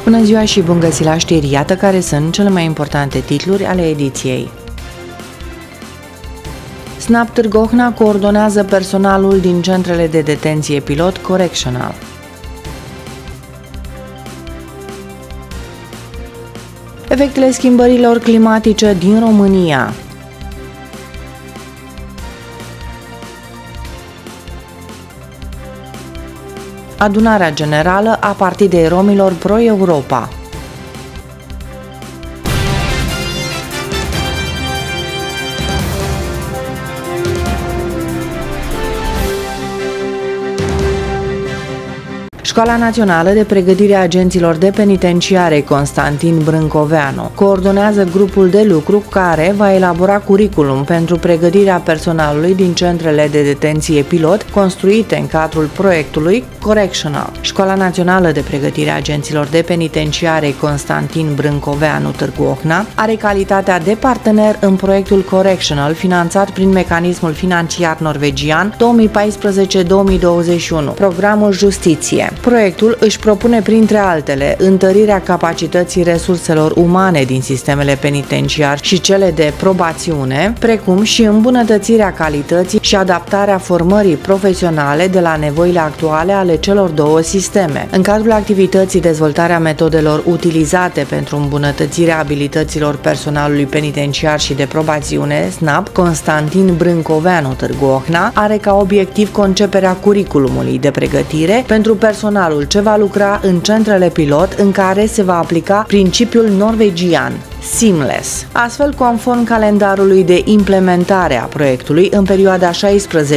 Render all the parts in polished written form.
Bună ziua și bun găsit la știri, iată care sunt cele mai importante titluri ale ediției. SNAP Târgu Ocna coordonează personalul din centrele de detenție pilot Correctional. Efectele schimbărilor climatice din România. Adunarea generală a Partidei Romilor Pro-Europa. Școala Națională de Pregătire a Agenților de Penitenciare Constantin Brâncoveanu coordonează grupul de lucru care va elabora curriculum pentru pregătirea personalului din centrele de detenție pilot construite în cadrul proiectului Correctional. Școala Națională de Pregătire a Agenților de Penitenciare Constantin Brâncoveanu Târgu Ocna are calitatea de partener în proiectul Correctional finanțat prin mecanismul financiar norvegian 2014-2021, programul Justiție. Proiectul își propune, printre altele, întărirea capacității resurselor umane din sistemele penitenciar și cele de probațiune, precum și îmbunătățirea calității și adaptarea formării profesionale de la nevoile actuale ale celor două sisteme. În cadrul activității dezvoltarea metodelor utilizate pentru îmbunătățirea abilităților personalului penitenciar și de probațiune, SNAP Constantin Brâncoveanu Târgu Ocna are ca obiectiv conceperea curriculumului de pregătire pentru personalul ce va lucra în centrele pilot în care se va aplica principiul norvegian Seamless. Astfel, conform calendarului de implementare a proiectului, în perioada 16-20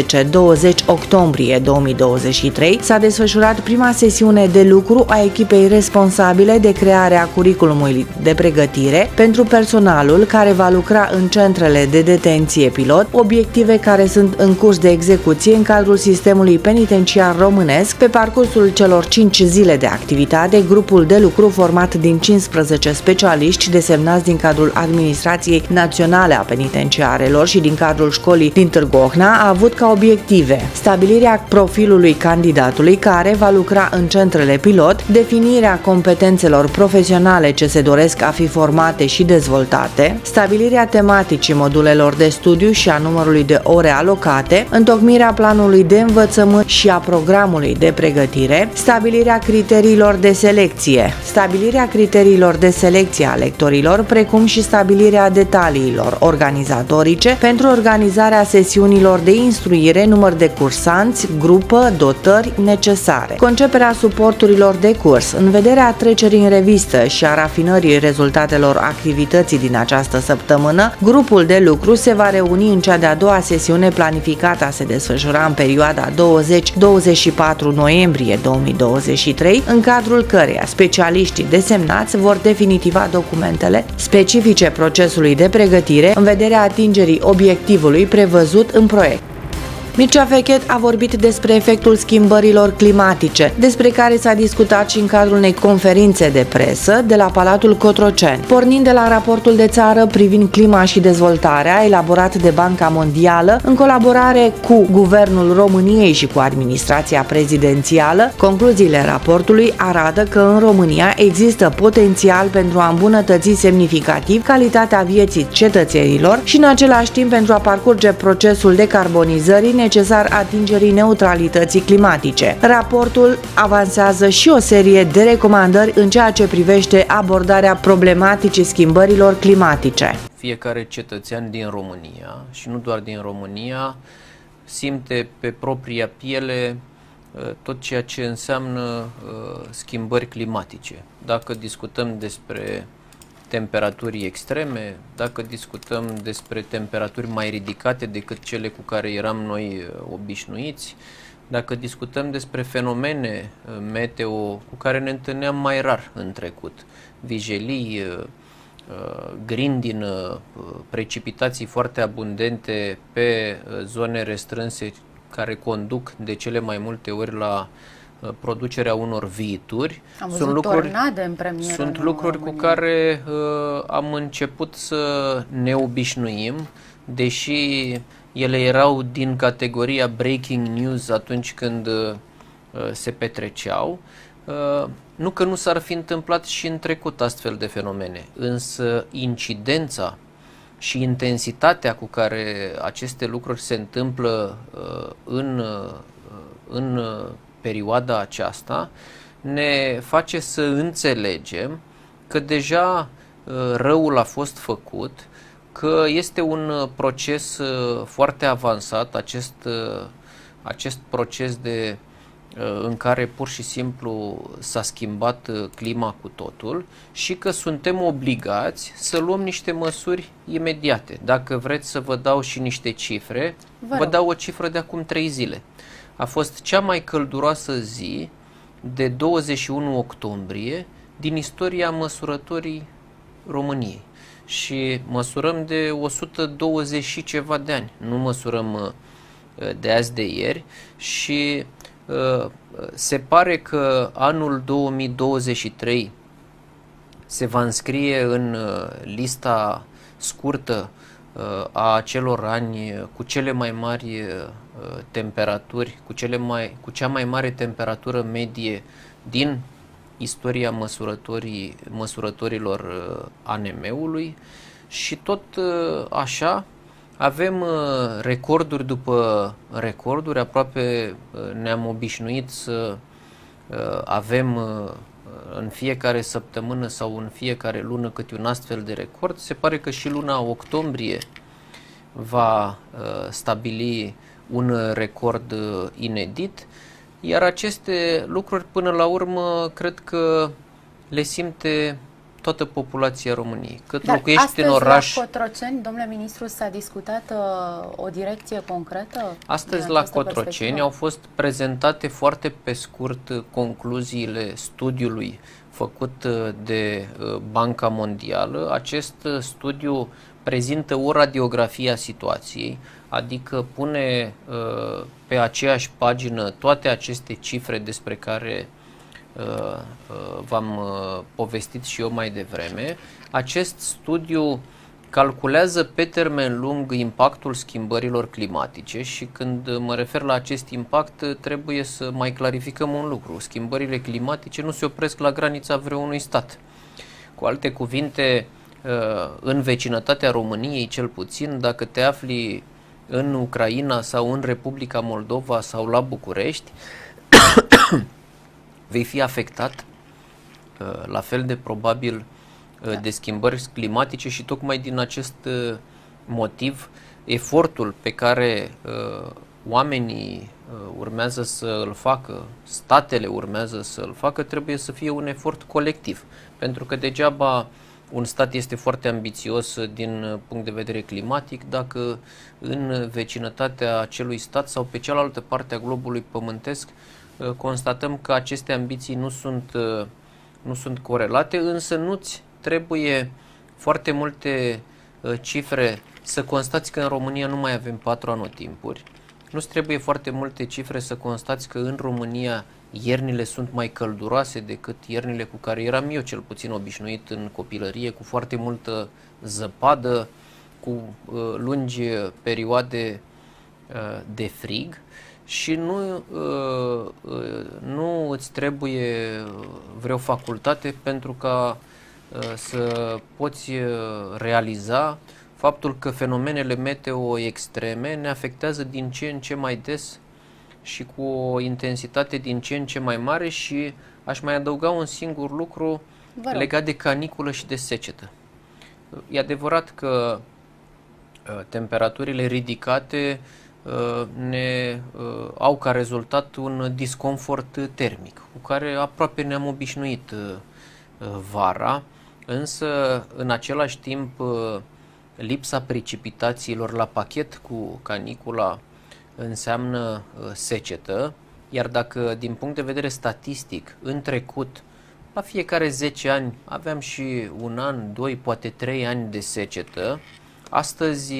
octombrie 2023 s-a desfășurat prima sesiune de lucru a echipei responsabile de crearea curriculumului de pregătire pentru personalul care va lucra în centrele de detenție pilot, obiective care sunt în curs de execuție în cadrul sistemului penitenciar românesc. Pe parcursul celor 5 zile de activitate, grupul de lucru format din 15 specialiști desemnați din cadrul Administrației Naționale a Penitenciarelor și din cadrul școlii din Târgu Ocna a avut ca obiective stabilirea profilului candidatului care va lucra în centrele pilot, definirea competențelor profesionale ce se doresc a fi formate și dezvoltate, stabilirea tematicii modulelor de studiu și a numărului de ore alocate, întocmirea planului de învățământ și a programului de pregătire, stabilirea criteriilor de selecție a lectorilor, precum și stabilirea detaliilor organizatorice pentru organizarea sesiunilor de instruire, număr de cursanți, grupă, dotări necesare. Conceperea suporturilor de curs. În vederea trecerii în revistă și a rafinării rezultatelor activității din această săptămână, grupul de lucru se va reuni în cea de-a doua sesiune planificată a se desfășura în perioada 20-24 noiembrie 2023, în cadrul căreia specialiștii desemnați vor definitiva documentele specifice procesului de pregătire în vederea atingerii obiectivului prevăzut în proiect. Mircea Fechet a vorbit despre efectul schimbărilor climatice, despre care s-a discutat și în cadrul unei conferințe de presă de la Palatul Cotroceni. Pornind de la raportul de țară privind clima și dezvoltarea, elaborat de Banca Mondială, în colaborare cu Guvernul României și cu administrația prezidențială, concluziile raportului arată că în România există potențial pentru a îmbunătăți semnificativ calitatea vieții cetățenilor și în același timp pentru a parcurge procesul decarbonizării necesar atingerii neutralității climatice. Raportul avansează și o serie de recomandări în ceea ce privește abordarea problematicii schimbărilor climatice. Fiecare cetățean din România, și nu doar din România, simte pe propria piele tot ceea ce înseamnă schimbări climatice. Dacă discutăm despre temperaturi extreme, dacă discutăm despre temperaturi mai ridicate decât cele cu care eram noi obișnuiți, dacă discutăm despre fenomene meteo cu care ne întâlneam mai rar în trecut, vijelii, grindină, precipitații foarte abundente pe zone restrânse care conduc de cele mai multe ori la producerea unor viituri. Sunt lucruri cu care am început să ne obișnuim, deși ele erau din categoria breaking news atunci când se petreceau. Nu că nu s-ar fi întâmplat și în trecut astfel de fenomene, însă incidența și intensitatea cu care aceste lucruri se întâmplă în perioada aceasta ne face să înțelegem că deja răul a fost făcut, că este un proces foarte avansat, acest proces în care pur și simplu s-a schimbat clima cu totul și că suntem obligați să luăm niște măsuri imediate. Dacă vreți să vă dau și niște cifre, vă dau o cifră de acum 3 zile. A fost cea mai călduroasă zi de 21 octombrie din istoria măsurătorii României. Și măsurăm de 120 și ceva de ani, nu măsurăm de azi de ieri și se pare că anul 2023 se va înscrie în lista scurtă a celor ani cu cele mai mari temperaturi, cu cea mai mare temperatură medie din istoria măsurătorilor ANM-ului și tot așa avem recorduri după recorduri, aproape ne-am obișnuit să avem în fiecare săptămână sau în fiecare lună câte un astfel de record. Se pare că și luna octombrie va stabili un record inedit, iar aceste lucruri până la urmă cred că le simte toată populația României. Cât locuiești în oraș... la Cotroceni, domnule ministru, s-a discutat o direcție concretă? Astăzi la Cotroceni au fost prezentate foarte pe scurt concluziile studiului făcut de Banca Mondială. Acest studiu prezintă o radiografie a situației, adică pune pe aceeași pagină toate aceste cifre despre care v-am povestit și eu mai devreme. Acest studiu calculează pe termen lung impactul schimbărilor climatice și când mă refer la acest impact trebuie să mai clarificăm un lucru. Schimbările climatice nu se opresc la granița vreunui stat. Cu alte cuvinte, în vecinătatea României cel puțin, dacă te afli în Ucraina sau în Republica Moldova sau la București, vei fi afectat la fel de probabil de schimbări climatice și tocmai din acest motiv efortul pe care oamenii urmează să îl facă, statele urmează să îl facă, trebuie să fie un efort colectiv. Pentru că degeaba un stat este foarte ambițios din punct de vedere climatic dacă în vecinătatea acelui stat sau pe cealaltă parte a globului pământesc constatăm că aceste ambiții nu sunt corelate, însă nu-ți trebuie foarte multe cifre să constați că în România nu mai avem 4 anotimpuri. Nu-ți trebuie foarte multe cifre să constați că în România iernile sunt mai călduroase decât iernile cu care eram eu cel puțin obișnuit în copilărie, cu foarte multă zăpadă, cu lungi perioade de frig. Și nu îți trebuie vreo facultate pentru ca să poți realiza faptul că fenomenele meteo extreme ne afectează din ce în ce mai des și cu o intensitate din ce în ce mai mare și aș mai adăuga un singur lucru legat de caniculă și de secetă. E adevărat că temperaturile ridicate ne au ca rezultat un disconfort termic, cu care aproape ne-am obișnuit vara, însă în același timp lipsa precipitațiilor la pachet cu canicula înseamnă secetă, iar dacă din punct de vedere statistic în trecut la fiecare 10 ani aveam și un an, 2, poate 3 ani de secetă, astăzi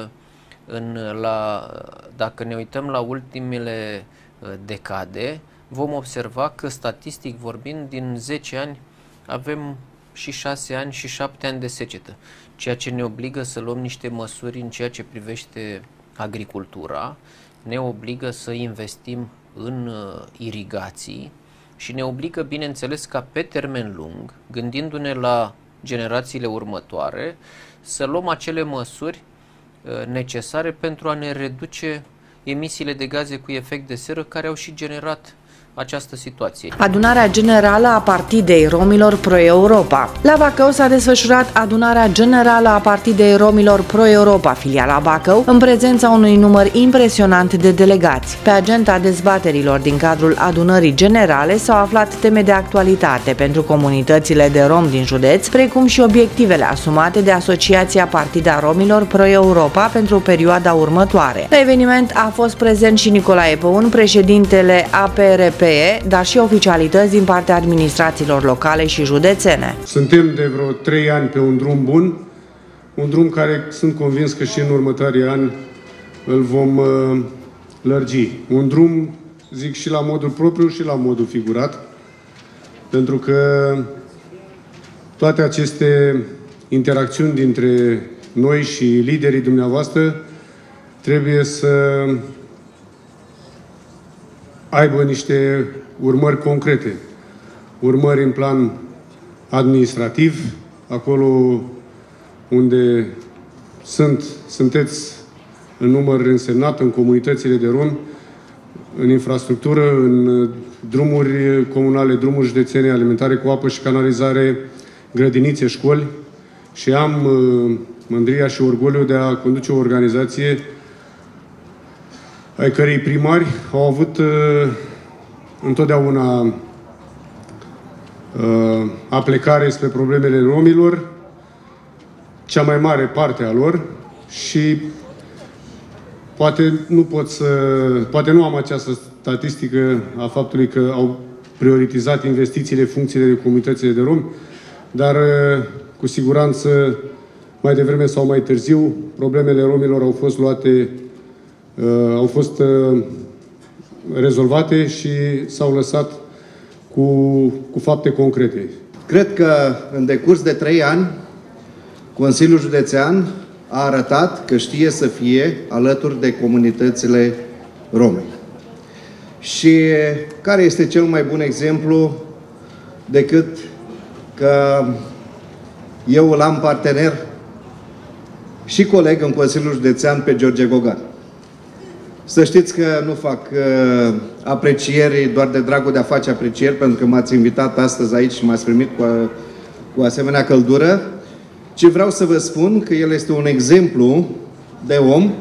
dacă ne uităm la ultimele decade, vom observa că, statistic vorbind, din 10 ani avem și 6 ani și 7 ani de secetă, ceea ce ne obligă să luăm niște măsuri în ceea ce privește agricultura, ne obligă să investim în irigații și ne obligă, bineînțeles, ca pe termen lung, gândindu-ne la generațiile următoare, să luăm acele măsuri necesare pentru a ne reduce emisiile de gaze cu efect de seră care au și generat această situație. Adunarea generală a Partidei Romilor Pro-Europa. La Bacău s-a desfășurat adunarea generală a Partidei Romilor Pro-Europa, filiala Bacău, în prezența unui număr impresionant de delegați. Pe agenda dezbaterilor din cadrul adunării generale s-au aflat teme de actualitate pentru comunitățile de rom din județ, precum și obiectivele asumate de Asociația Partida Romilor Pro-Europa pentru perioada următoare. La eveniment a fost prezent și Nicolae Păun, președintele APRP, dar și oficialități din partea administrațiilor locale și județene. Suntem de vreo 3 ani pe un drum bun, un drum care sunt convins că și în următorii ani îl vom lărgi. Un drum, zic, și la modul propriu și la modul figurat, pentru că toate aceste interacțiuni dintre noi și liderii dumneavoastră trebuie să aibă niște urmări concrete. Urmări în plan administrativ, acolo unde sunteți în număr însemnat în comunitățile de romi, în infrastructură, în drumuri comunale, drumuri județene, alimentare cu apă și canalizare, grădinițe, școli, și am mândria și orgoliu de a conduce o organizație ai cărei primari au avut întotdeauna aplecare spre problemele romilor, cea mai mare parte a lor, și poate nu am această statistică a faptului că au prioritizat investițiile, funcțiile de comunitățile de romi, dar cu siguranță mai devreme sau mai târziu problemele romilor au fost luate, au fost rezolvate și s-au lăsat cu fapte concrete. Cred că în decurs de 3 ani, Consiliul Județean a arătat că știe să fie alături de comunitățile rome. Și care este cel mai bun exemplu decât că eu îl am partener și coleg în Consiliul Județean pe George Gogan. Să știți că nu fac aprecieri doar de dragul de a face aprecieri, pentru că m-ați invitat astăzi aici și m-ați primit cu asemenea căldură, ci vreau să vă spun că el este un exemplu de om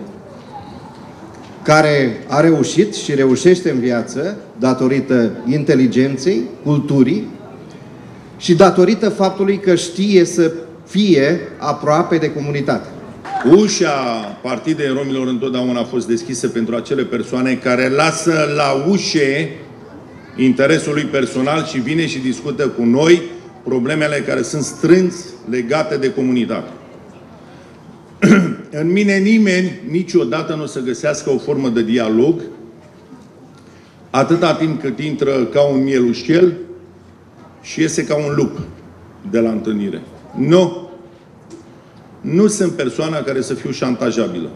care a reușit și reușește în viață datorită inteligenței, culturii și datorită faptului că știe să fie aproape de comunitate. Ușa Partidei Romilor întotdeauna a fost deschisă pentru acele persoane care lasă la ușe interesul lui personal și vine și discută cu noi problemele care sunt strâns legate de comunitate. În mine nimeni niciodată nu o să găsească o formă de dialog atâta timp cât intră ca un mielușel și iese ca un lup de la întâlnire. Nu! Nu sunt persoana care să fiu șantajabilă.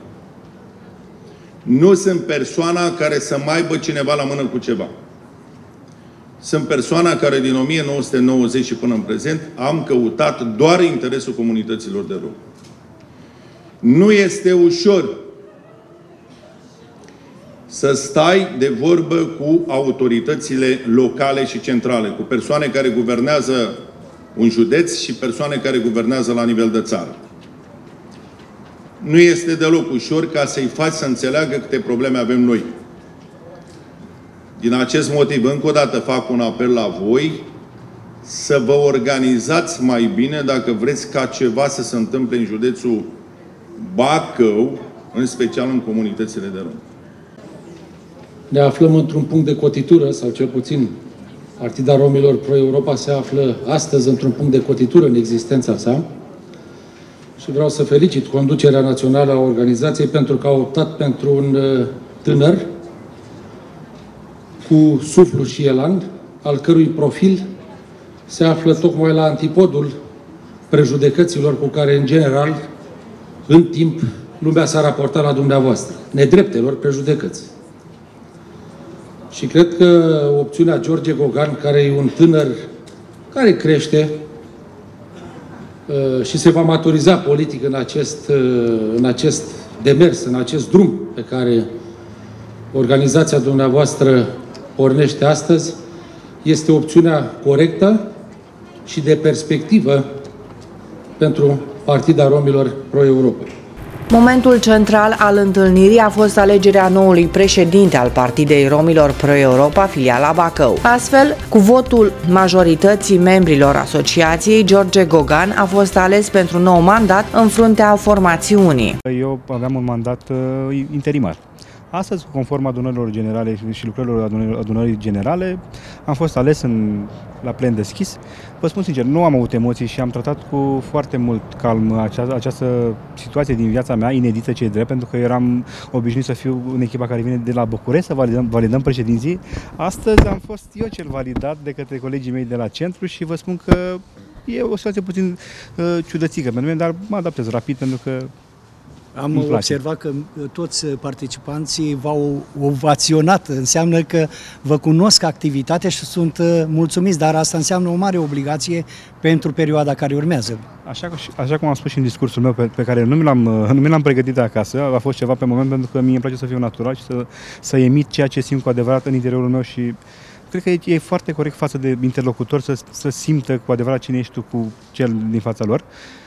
Nu sunt persoana care să mai aibă cineva la mână cu ceva. Sunt persoana care din 1990 și până în prezent am căutat doar interesul comunităților de romi. Nu este ușor să stai de vorbă cu autoritățile locale și centrale, cu persoane care guvernează un județ și persoane care guvernează la nivel de țară. Nu este deloc ușor ca să-i faci să înțeleagă câte probleme avem noi. Din acest motiv, încă o dată fac un apel la voi să vă organizați mai bine dacă vreți ca ceva să se întâmple în județul Bacău, în special în comunitățile de romi. Ne aflăm într-un punct de cotitură, sau cel puțin Partida Romilor Pro-Europa se află astăzi într-un punct de cotitură în existența sa. Și vreau să felicit conducerea națională a organizației pentru că a optat pentru un tânăr cu suflu și elan, al cărui profil se află tocmai la antipodul prejudecăților cu care, în general, în timp, lumea s-a raportat la dumneavoastră. Nedreptelor prejudecăți. Și cred că opțiunea George Gogan, care e un tânăr care crește și se va maturiza politic în acest demers, în acest drum pe care organizația dumneavoastră pornește astăzi, este opțiunea corectă și de perspectivă pentru Partida Romilor Pro-Europa. Momentul central al întâlnirii a fost alegerea noului președinte al Partidei Romilor Pro-Europa, filiala Bacău. Astfel, cu votul majorității membrilor asociației, George Gogan a fost ales pentru nou mandat în fruntea formațiunii. Eu aveam un mandat interimar. Astăzi, conform adunărilor generale și lucrărilor adunării generale, am fost ales la plen deschis. Vă spun sincer, nu am avut emoții și am tratat cu foarte mult calm această situație din viața mea, inedită ce e drept, pentru că eram obișnuit să fiu în echipa care vine de la București, să validăm președinții. Astăzi am fost eu cel validat de către colegii mei de la centru și vă spun că e o situație puțin ciudățică pentru mine, dar mă adaptez rapid pentru că am observat că toți participanții v-au ovaționat. Înseamnă că vă cunosc activitatea și sunt mulțumiți, dar asta înseamnă o mare obligație pentru perioada care urmează. Așa cum am spus și în discursul meu, pe care nu mi l-am pregătit acasă, a fost ceva pe moment, pentru că mie îmi place să fiu natural și să emit ceea ce simt cu adevărat în interiorul meu și cred că e foarte corect față de interlocutor să simtă cu adevărat cine ești tu cu cel din fața lor.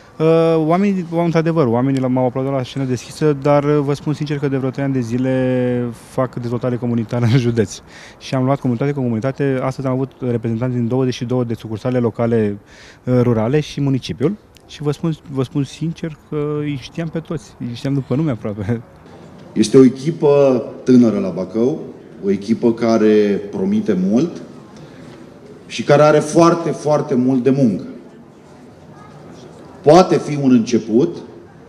Oamenii m-au aplaudat la scenă deschisă, dar vă spun sincer că de vreo 3 ani de zile fac dezvoltare comunitară în județ. Și am luat comunitate cu comunitate. Astăzi am avut reprezentanți din 22 de sucursale locale rurale și municipiul. Și vă spun sincer că îi știam pe toți, îi știam după nume aproape. Este o echipă tânără la Bacău, o echipă care promite mult și care are foarte, foarte mult de muncă. Poate fi un început.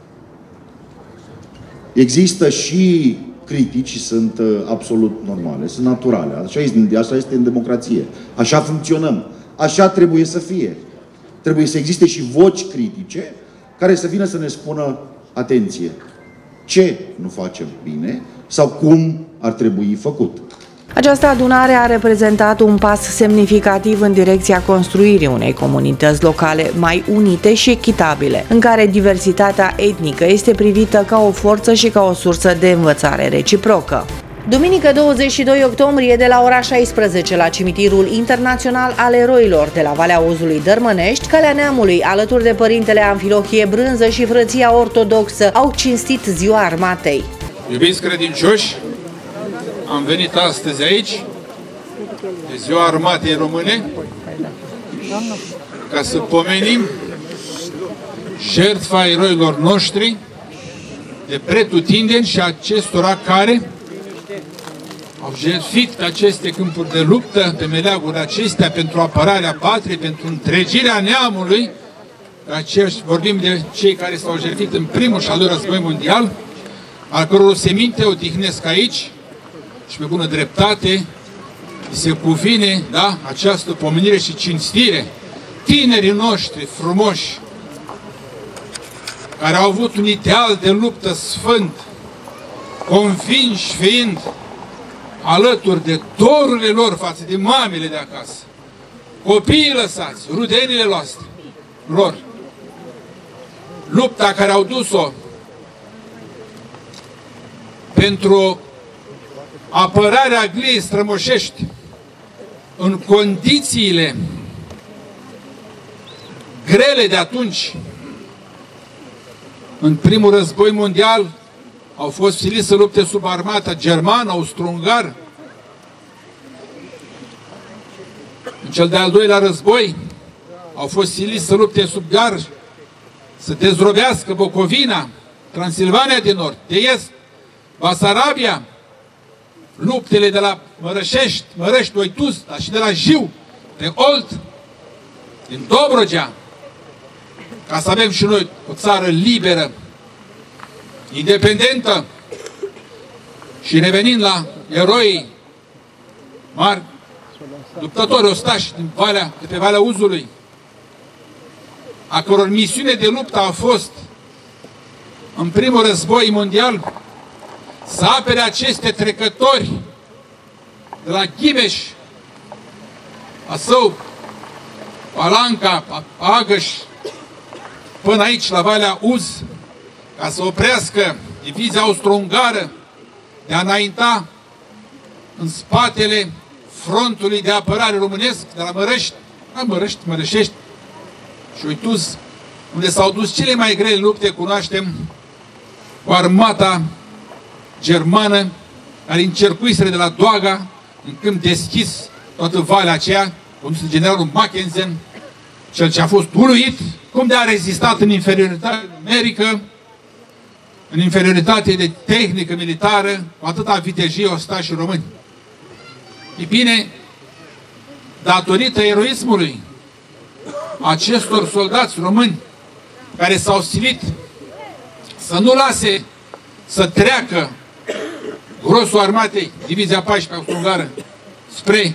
Există și critici și sunt absolut normale, sunt naturale. Așa este în democrație. Așa funcționăm. Așa trebuie să fie. Trebuie să existe și voci critice care să vină să ne spună, atenție, ce nu facem bine sau cum ar trebui făcut. Această adunare a reprezentat un pas semnificativ în direcția construirii unei comunități locale mai unite și echitabile, în care diversitatea etnică este privită ca o forță și ca o sursă de învățare reciprocă. Duminică 22 octombrie de la ora 16 la Cimitirul Internațional al Eroilor de la Valea Uzului Dărmănești, Calea Neamului, alături de părintele Amfilohie Brânză și Frăția Ortodoxă, au cinstit Ziua Armatei. Iubiți credincioși, am venit astăzi aici, de Ziua Armatei Române, ca să pomenim jertfa eroilor noștri de pretutindeni și acestora care au jertfit pe aceste câmpuri de luptă, pe meleagurile acestea, pentru apărarea patriei, pentru întregirea neamului. Vorbim de cei care s-au jertfit în primul și al doilea război mondial, al căror seminte o tihnesc aici și pe bună dreptate se cuvine, da, această pomenire și cinstire. Tinerii noștri frumoși, care au avut un ideal de luptă sfânt, convinși fiind alături de dorurile lor față de mamele de acasă, copiii lăsați, rudenile lor, lupta care au dus-o pentru apărarea gliei strămoșești în condițiile grele de atunci. În primul război mondial au fost siliți să lupte sub armata germană, austro-ungară. În cel de-al doilea război au fost siliți să lupte sub gar, să dezrobească Bucovina, Transilvania de nord, de est, Basarabia, luptele de la Mărăști, Oituz, dar și de la Jiu, de Olt, din Dobrogea, ca să avem și noi o țară liberă, independentă. Și revenind la eroii mari, luptători ostași de pe Valea Uzului, a căror misiune de luptă a fost în primul război mondial să apere aceste trecători de la Ghimeș, Asău, Palanca, Agăș, până aici, la Valea Uz, ca să oprească divizia austro-ungară de a înainta în spatele frontului de apărare românesc de la Mărășești și Uituz, unde s-au dus cele mai grele lupte, cunoaștem, cu armata germană, care încercuiseră de la Doaga, în câmp deschis, toată valea aceea, condus de generalul Mackensen, cel ce a fost uluit cum de a rezistat în inferioritate numerică, în inferioritate de tehnică militară, cu atâta vitejie ostașii români. E bine, datorită eroismului acestor soldați români care s-au silit să nu lase să treacă grosul armatei, divizia 14 austro-ungară, spre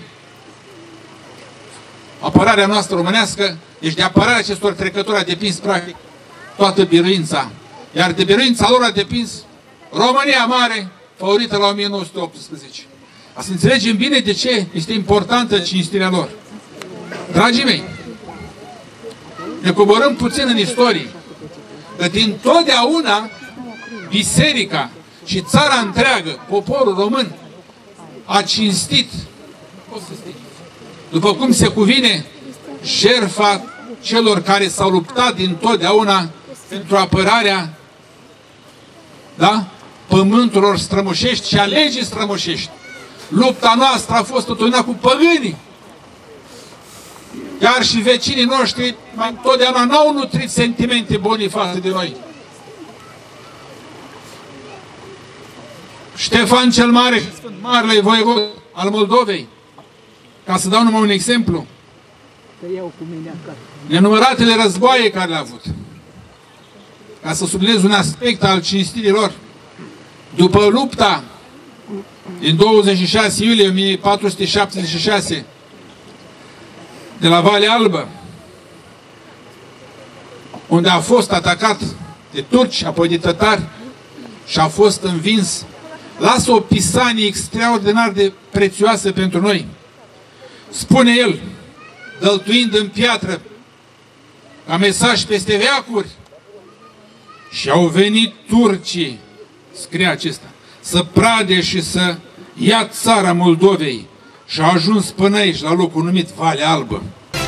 apărarea noastră românească, deci de apărarea acestor trecători a depins practic toată biruința. Iar de biruința lor a depins România Mare, favorită la 1918. Să înțelegem bine de ce este importantă cinstirea lor. Dragii mei, ne coborâm puțin în istorie, că din totdeauna biserica și țara întreagă, poporul român, a cinstit, după cum se cuvine, jertfa celor care s-au luptat din totdeauna pentru apărarea, da, pământurilor strămoșești și a legii strămoșești. Lupta noastră a fost totdeauna cu păgânii. Chiar și vecinii noștri totdeauna n-au nutrit sentimente bune față de noi. Ștefan cel Mare, marele voievod al Moldovei, ca să dau numai un exemplu, nenumăratele războaie care le-a avut, ca să subliniez un aspect al cinstirii lor. După lupta din 26 iulie 1476 de la Valea Albă, unde a fost atacat de turci, apoi de tătari și a fost învins, lasă o pisanie extraordinar de prețioasă pentru noi. Spune el, dăltuind în piatră, ca mesaj peste veacuri, și au venit turcii, scrie acesta, să prade și să ia țara Moldovei și a ajuns până aici, la locul numit Valea Albă.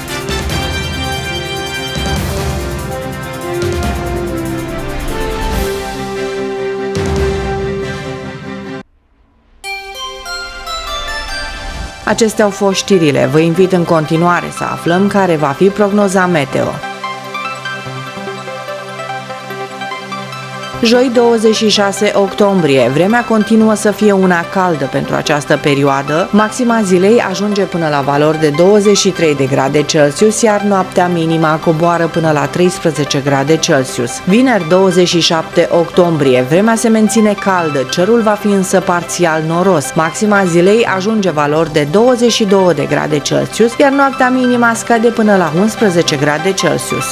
Acestea au fost știrile. Vă invit în continuare să aflăm care va fi prognoza meteo. Joi 26 octombrie, vremea continuă să fie una caldă pentru această perioadă, maxima zilei ajunge până la valori de 23 de grade Celsius, iar noaptea minima coboară până la 13 grade Celsius. Vineri 27 octombrie, vremea se menține caldă, cerul va fi însă parțial noros, maxima zilei ajunge valori de 22 de grade Celsius, iar noaptea minima scade până la 11 grade Celsius.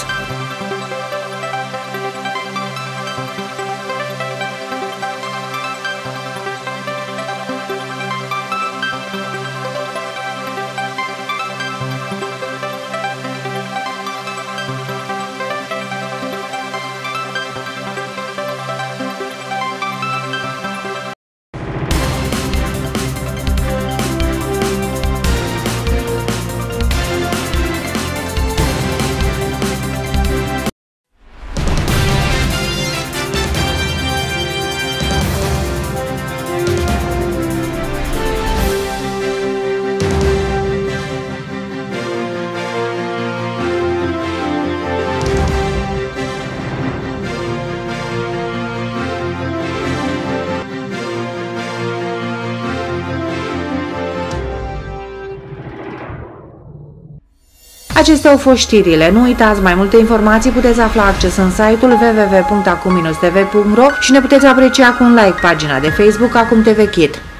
Acestea au fost știrile. Nu uitați, mai multe informații puteți afla accesând site-ul www.acum-tv.ro și ne puteți aprecia cu un like pagina de Facebook Acum TV Kid.